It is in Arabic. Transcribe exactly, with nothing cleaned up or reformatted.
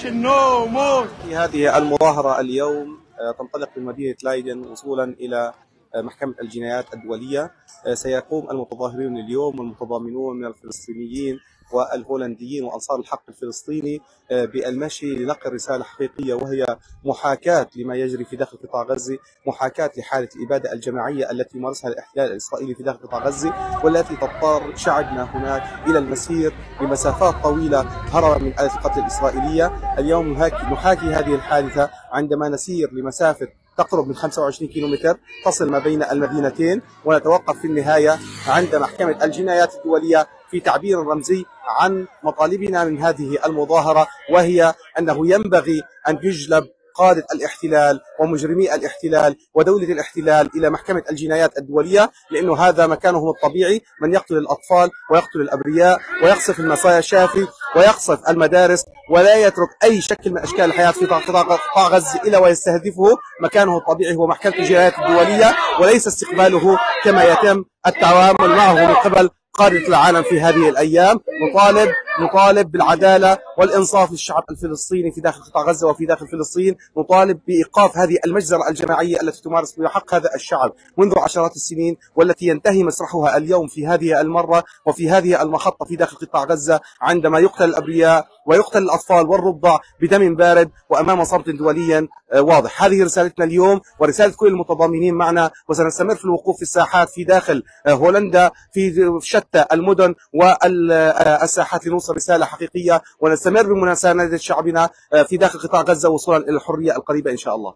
no more. في هذه المظاهرة اليوم تنطلق من مدينة لايدن وصولا إلى محكمة الجنايات الدولية. سيقوم المتظاهرون اليوم والمتضامنون من الفلسطينيين والهولنديين وأنصار الحق الفلسطيني بالمشي لنقل رسالة حقيقية، وهي محاكاة لما يجري في داخل قطاع غزة، محاكاة لحالة الإبادة الجماعية التي يمارسها الاحتلال الإسرائيلي في داخل قطاع غزة، والتي تضطر شعبنا هناك إلى المسير لمسافات طويلة هربا من آلة القتل الإسرائيلية. اليوم نحاكي هذه الحادثة عندما نسير لمسافة تقرب من خمسة وعشرين كيلومتر تصل ما بين المدينتين، ونتوقف في النهاية عند محكمة الجنايات الدولية في تعبير رمزي عن مطالبنا من هذه المظاهرة، وهي أنه ينبغي أن يجلب قادة الاحتلال ومجرمي الاحتلال ودولة الاحتلال إلى محكمة الجنايات الدولية، لأنه هذا مكانهم الطبيعي، من يقتل الأطفال ويقتل الأبرياء ويقصف المصايا الشافي ويقصف المدارس ولا يترك أي شكل من أشكال الحياة في قطاع غزة إلا ويستهدفه، مكانه الطبيعي هو محكمة الجنايات الدولية، وليس استقباله كما يتم التعامل معه من قبل قادة العالم في هذه الأيام. نطالب نطالب بالعدالة والإنصاف للشعب الفلسطيني في داخل قطاع غزة وفي داخل فلسطين. نطالب بإيقاف هذه المجزرة الجماعية التي تمارس في حق هذا الشعب منذ عشرات السنين، والتي ينتهي مسرحها اليوم في هذه المرة وفي هذه المحطة في داخل قطاع غزة، عندما يقتل الأبرياء ويقتل الأطفال والرضع بدم بارد وأمام صمت دولي واضح. هذه رسالتنا اليوم ورسالة كل المتضامنين معنا، وسنستمر في الوقوف في الساحات في داخل هولندا في شتى المدن والساحات لنوصل رسالة حقيقية، ونستمر بمساندة شعبنا في داخل قطاع غزة وصولا إلى الحرية القريبة إن شاء الله.